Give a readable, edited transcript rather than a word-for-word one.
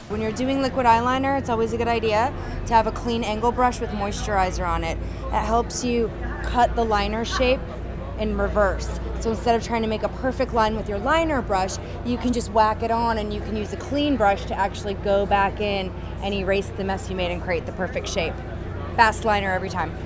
When you're doing liquid eyeliner, it's always a good idea to have a clean angle brush with moisturizer on it. That helps you cut the liner shape in reverse. So instead of trying to make a perfect line with your liner brush, you can just whack it on and you can use a clean brush to actually go back in and erase the mess you made and create the perfect shape. Fast liner every time.